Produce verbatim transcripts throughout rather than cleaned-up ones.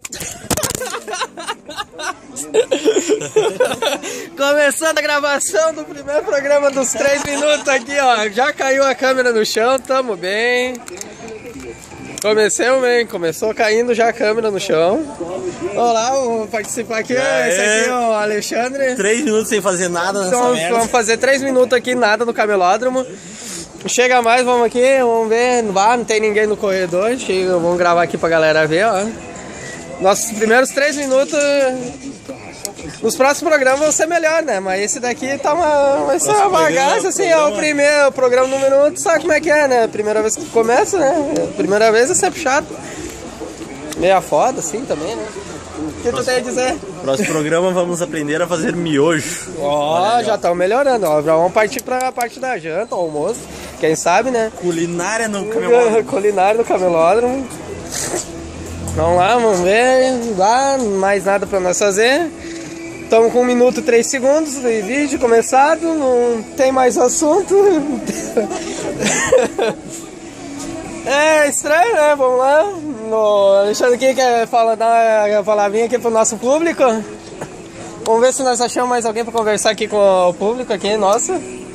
Começando a gravação do primeiro programa dos três minutos aqui, ó. Já caiu a câmera no chão, tamo bem. Comecei bem, começou caindo já a câmera no chão. Olá, vou participar aqui, é, esse aqui é o Alexandre. Três minutos sem fazer nada nessa então, merda. Vamos fazer três minutos aqui, nada no camelódromo. Chega mais, vamos aqui, vamos ver. Ah, não tem ninguém no corredor. Chega, vamos gravar aqui pra galera ver, ó. Nossos primeiros três minutos. Nos próximos programas vão ser melhor, né? Mas esse daqui tá uma, vai ser uma bagaça, assim, é o primeiro o programa número um, tu sabe como é que é, né? Primeira vez que começa, né? Primeira vez é sempre chato. Meia foda, assim, também, né? O que tu tem a dizer? Próximo programa vamos aprender a fazer miojo. Ó, oh, já estão melhorando, ó. Já vamos partir pra parte da janta, almoço. Quem sabe, né? Culinária no camelódromo. Culinária no camelódromo. Vamos lá, vamos ver. Lá, mais nada pra nós fazer. Estamos com um minuto e três segundos de vídeo começado. Não tem mais assunto. É estranho, né? Vamos lá. O Alexandre aqui quer falar, dar uma palavrinha aqui pro nosso público. Vamos ver se nós achamos mais alguém para conversar aqui com o público aqui, nossa.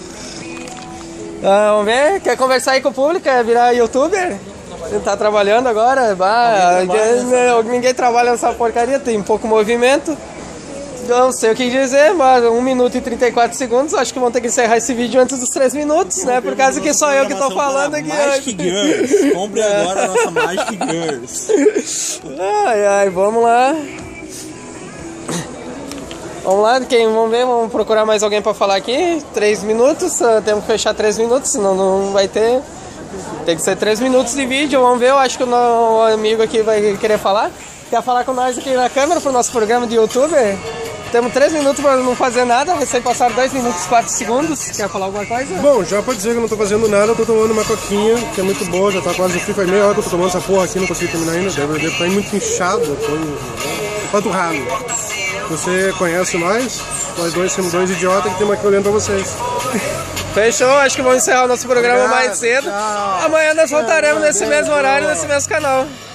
Ah, vamos ver, quer conversar aí com o público, quer virar youtuber? Ele tá trabalhando agora, bah, trabalha ninguém, ninguém trabalha nessa porcaria, tem pouco movimento. Não sei o que dizer, mas um minuto e trinta e quatro segundos, acho que vão ter que encerrar esse vídeo antes dos três minutos, né? Por causa que só eu que tô falando aqui. Magic Girls, compre agora a nossa Magic Girls. Ai, ai, vamos lá. Vamos lá, quem, vamos ver, vamos procurar mais alguém pra falar aqui. Três minutos, temos que fechar três minutos, senão não vai ter. Tem que ser três minutos de vídeo, vamos ver, eu acho que o meu amigo aqui vai querer falar. Quer falar com nós aqui na câmera pro nosso programa de youtuber? Temos três minutos para não fazer nada, recém passaram dois minutos e quatro segundos. Quer falar alguma coisa? Bom, já pode dizer que eu não tô fazendo nada, eu tô tomando uma coquinha, que é muito boa, já tá quase frio, faz meia hora que eu tô tomando essa porra aqui, não consegui terminar ainda, deve, deve estar muito inchado, tô empanturrado. Você conhece nós? Nós dois somos dois idiotas que temos aqui olhando pra vocês. Fechou, acho que vamos encerrar o nosso programa Obrigado, mais cedo. Tchau. Amanhã nós voltaremos tchau, nesse mesmo horário, nesse mesmo canal.